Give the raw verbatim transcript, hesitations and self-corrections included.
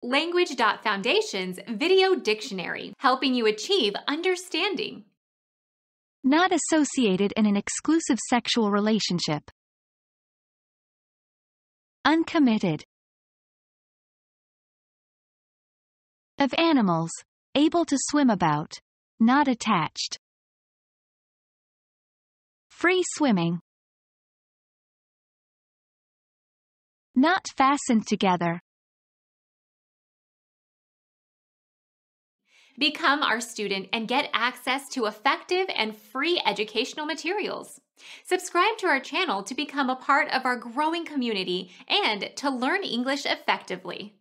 Language.Foundation's Video Dictionary, helping you achieve understanding. Not associated in an exclusive sexual relationship. Uncommitted. Of animals, able to swim about, not attached. Free swimming. Not fastened together. Become our student and get access to effective and free educational materials. Subscribe to our channel to become a part of our growing community and to learn English effectively.